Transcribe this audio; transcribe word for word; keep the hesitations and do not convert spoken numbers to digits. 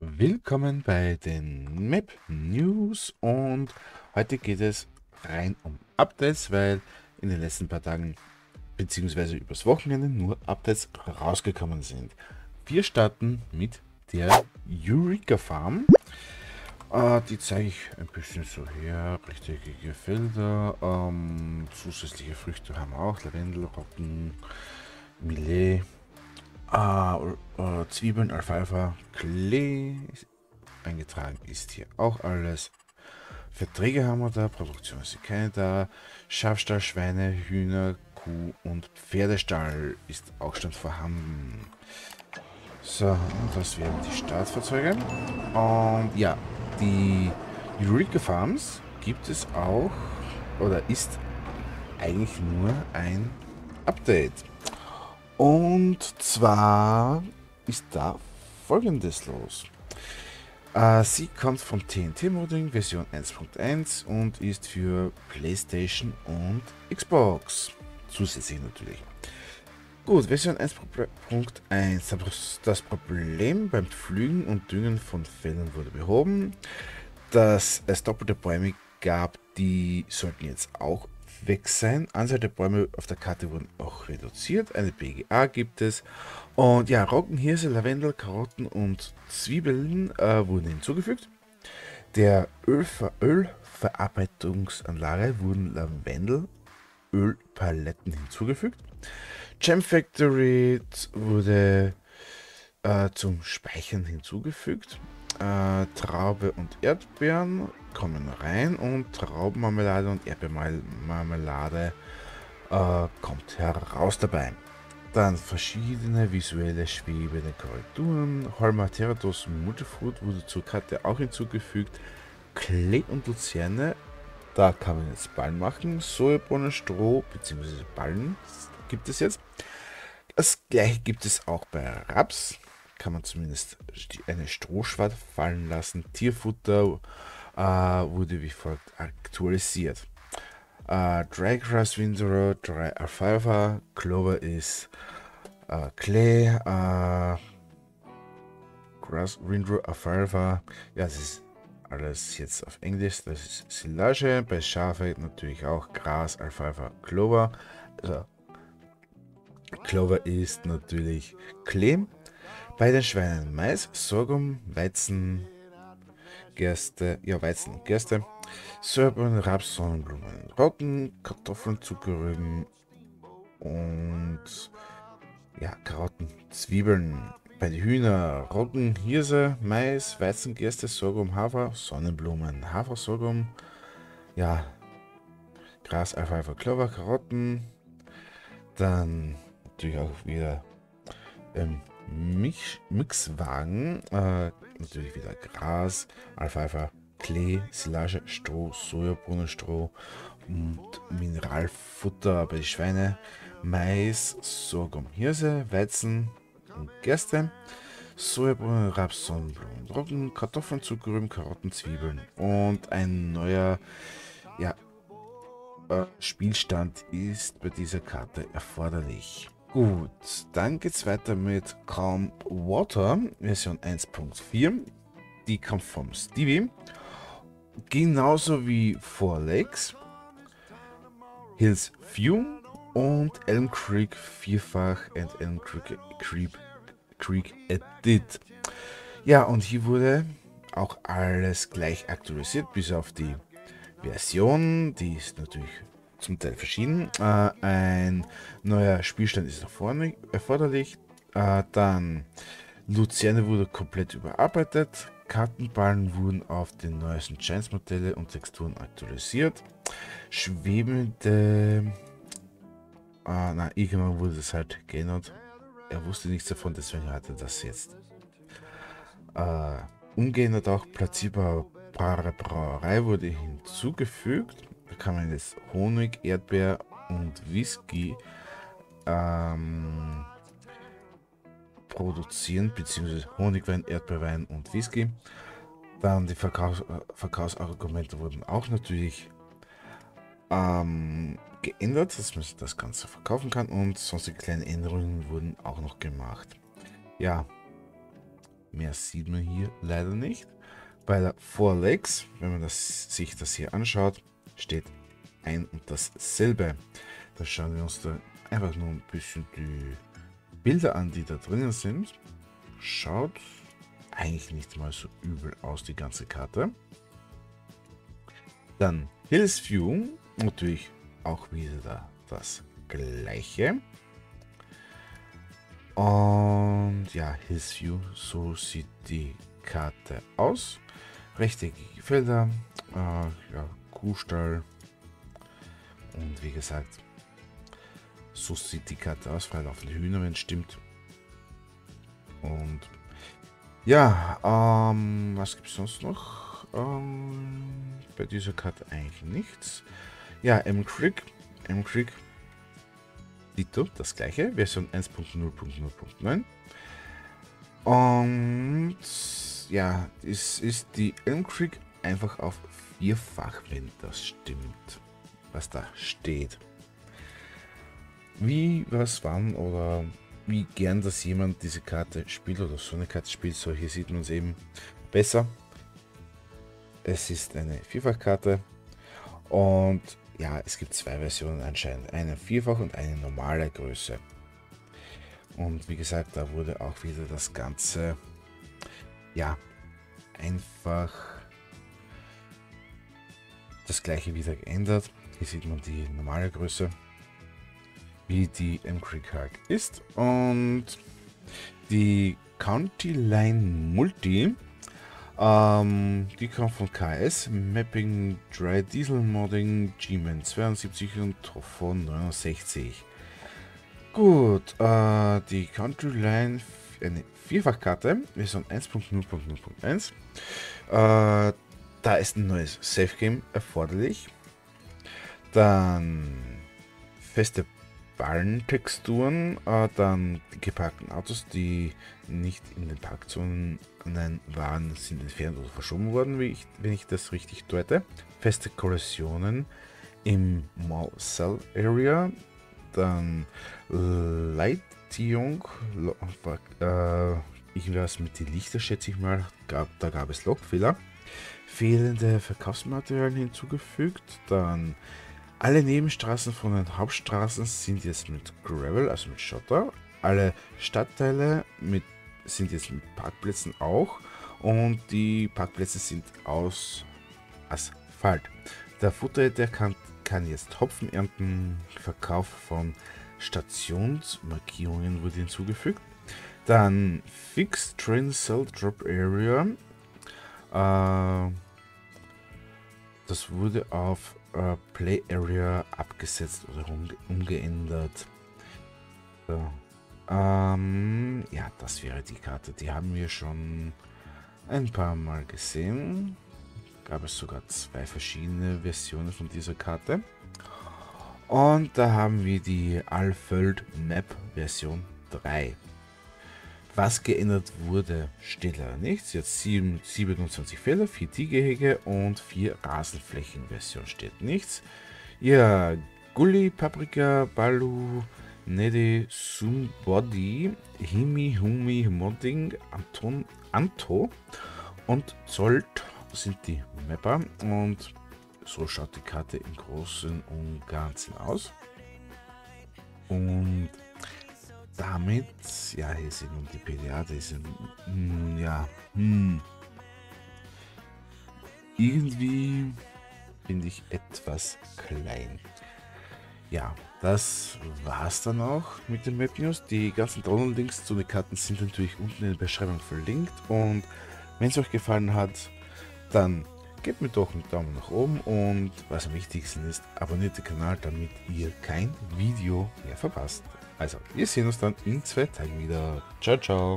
Willkommen bei den Map News und heute geht es rein um Updates, weil in den letzten paar Tagen beziehungsweise übers Wochenende nur Updates rausgekommen sind. Wir starten mit der Eureka Farm. Äh, die zeige ich ein bisschen so her. Rechteckige Felder, ähm, zusätzliche Früchte haben wir auch, Lavendel, Roggen, Millet. Ah, äh, Zwiebeln, Alfalfa, Klee eingetragen ist hier auch alles. Verträge haben wir da, Produktion ist keine da. Schafstall, Schweine, Hühner, Kuh und Pferdestall ist auch schon vorhanden. So, und das wären die Startfahrzeuge. Und ja, die Eureka Farms gibt es auch, oder ist eigentlich nur ein Update. Und zwar ist da Folgendes los. Äh, sie kommt vom T N T-Modding Version eins Punkt eins und ist für PlayStation und Xbox. Zusätzlich natürlich. Gut, Version eins Punkt eins. Das Problem beim Pflügen und Düngen von Feldern wurde behoben. Dass es doppelte Bäume gab, die sollten jetzt auch weg sein. Anzahl der Bäume auf der Karte wurden auch reduziert. Eine B G A gibt es. Und ja, Roggen, Hirse, Lavendel, Karotten und Zwiebeln äh, wurden hinzugefügt. Der Ölver Ölverarbeitungsanlage wurden Lavendel-Ölpaletten hinzugefügt. Gem Factory wurde äh, zum Speichern hinzugefügt. Äh, Traube und Erdbeeren kommen rein und Traubenmarmelade und Erdbeermarmelade äh, kommt heraus dabei. Dann verschiedene visuelle schwebende Korrekturen. Holmateratus Multifruit wurde zur Karte auch hinzugefügt. Klee und Luzerne, da kann man jetzt Ballen machen. Sojabohnen, Stroh bzw. Ballen gibt es jetzt. Das gleiche gibt es auch bei Raps. Kann man zumindest eine Strohschwarte fallen lassen. Tierfutter äh, wurde wie folgt aktualisiert. Äh, Dry Grass, Windrow, Dry Alfalfa, Clover ist äh, Clay, äh, Grass, Windrow, Alfalfa. Ja, das ist alles jetzt auf Englisch. Das ist Silage. Bei Schafe natürlich auch Gras, Alfalfa, Clover. Also, Clover ist natürlich Clay. Bei den Schweinen Mais, Sorghum, Weizen, Gerste, ja Weizen und Gerste, Sojabohnen, Raps, Sonnenblumen, Roggen, Kartoffeln, Zuckerrüben und ja, Karotten, Zwiebeln. Bei den Hühner Roggen, Hirse, Mais, Weizen, Gerste, Sorghum, Hafer, Sonnenblumen, Hafer, Sorghum, ja, Gras, Alfalfa, Clover, Karotten, dann natürlich auch wieder ähm, Mix, Mixwagen, äh, natürlich wieder Gras, Alfalfa, Klee, Silage, Stroh, Sojabohnenstroh und Mineralfutter bei den Schweine, Mais, Sorghum, Hirse, Weizen und Gerste, Sojabohnen, Raps, Sonnenblumen, Roggen, Kartoffeln, Zuckerrüben, Karotten, Zwiebeln und ein neuer ja, äh, Spielstand ist bei dieser Karte erforderlich. Gut, dann geht es weiter mit Calm Water, Version eins Punkt vier. Die kommt vom Stevie. Genauso wie Four Lakes, Hills Fume und Elm Creek vierfach und Elm Creek, Creek, Creek Edit. Ja, und hier wurde auch alles gleich aktualisiert, bis auf die Version. Die ist natürlich zum Teil verschieden. Äh, ein neuer Spielstand ist erforderlich. Äh, dann Luzerne wurde komplett überarbeitet. Kartenballen wurden auf den neuesten Giants-Modelle und Texturen aktualisiert. Schwebende... Äh, na, irgendwann wurde das halt geändert. Er wusste nichts davon, deswegen hat er das jetzt äh, umgeändert. Auch platzierbare Brauerei wurde hinzugefügt. Da kann man jetzt Honig, Erdbeer und Whisky ähm, produzieren, beziehungsweise Honigwein, Erdbeerwein und Whisky. Dann die Verkaufs äh, Verkaufsargumente wurden auch natürlich ähm, geändert, dass man das Ganze verkaufen kann, und sonstige kleine Änderungen wurden auch noch gemacht. Ja, Mehr sieht man hier leider nicht. Bei der Four Legs, wenn man das, sich das hier anschaut, steht ein und dasselbe. Da schauen wir uns da einfach nur ein bisschen die Bilder an, die da drinnen sind. Schaut eigentlich nicht mal so übel aus, die ganze Karte. Dann Hills View, natürlich auch wieder da das gleiche. Und ja, Hills View, so sieht die Karte aus. Rechteckige Felder, äh, ja, Kuhstall. Und wie gesagt, so sieht die Karte aus. Freilaufende Hühner, wenn es stimmt. Und ja, ähm, was gibt es sonst noch? Ähm, bei dieser Karte eigentlich nichts. Ja, M-Creek. M-Creek. Dito, das gleiche. Version eins Punkt null Punkt null Punkt neun. Und ja, es ist die M-Creek einfach auf vierfach, wenn das stimmt, was da steht. Wie, was, wann oder wie gern das jemand diese Karte spielt oder so eine Karte spielt, so hier sieht man es eben besser. Es ist eine Vierfachkarte und ja, es gibt zwei Versionen anscheinend, eine Vierfach und eine normale Größe. Und wie gesagt, da wurde auch wieder das Ganze, ja, einfach das gleiche wieder geändert. Hier sieht man die normale Größe, wie die M-Creek halt ist. Und die County Line Multi, ähm, die kommt von K S, Mapping, Dry Diesel Modding, G-Man zweiundsiebzig und Tophon neunundsechzig. Gut, äh, die Country Line, eine Vierfachkarte, Version eins Punkt null Punkt null Punkt eins. Äh, da ist ein neues Safe Game erforderlich. Dann feste Ballentexturen, äh, dann die geparkten Autos, die nicht in den Parkzonen waren, sind entfernt oder verschoben worden, wie ich, wenn ich das richtig deute. Feste Kollisionen im Mall Cell Area. Dann Leitierung, äh, irgendwas mit den Lichter, schätze ich mal, gab, da gab es Logfehler. Fehlende Verkaufsmaterialien hinzugefügt. Dann alle Nebenstraßen von den Hauptstraßen sind jetzt mit Gravel, also mit Schotter. Alle Stadtteile mit, sind jetzt mit Parkplätzen auch. Und die Parkplätze sind aus Asphalt. Der Futter, der kann kann jetzt Hopfen ernten. Verkauf von Stationsmarkierungen wurde hinzugefügt. Dann Fixed Train Cell Drop Area. Äh, das wurde auf äh, Play Area abgesetzt oder umge umgeändert. So. Ähm, ja, das wäre die Karte. Die haben wir schon ein paar Mal gesehen. Gab es sogar zwei verschiedene Versionen von dieser Karte. Und da haben wir die Alfeld Map Version drei. Was geändert wurde, steht leider nichts. Jetzt siebenundzwanzig Felder, vier Tiergehege und vier Rasenflächen. Version steht nichts. Ja, Gully, Paprika, Balu, Nede, Sumbody, Himi, Humi, Modding, Anton, Anto und Zolt sind die Mapper, und so schaut die Karte im Großen und Ganzen aus. Und damit, ja, hier sieht man die P D A, die sind, mm, ja, hm, irgendwie finde ich etwas klein. Ja, das war's dann auch mit den Map News. Die ganzen Download-Links zu den Karten sind natürlich unten in der Beschreibung verlinkt, und wenn es euch gefallen hat, dann gebt mir doch einen Daumen nach oben, und was am wichtigsten ist, abonniert den Kanal, damit ihr kein Video mehr verpasst. Also, wir sehen uns dann in zwei Tagen wieder. Ciao, ciao.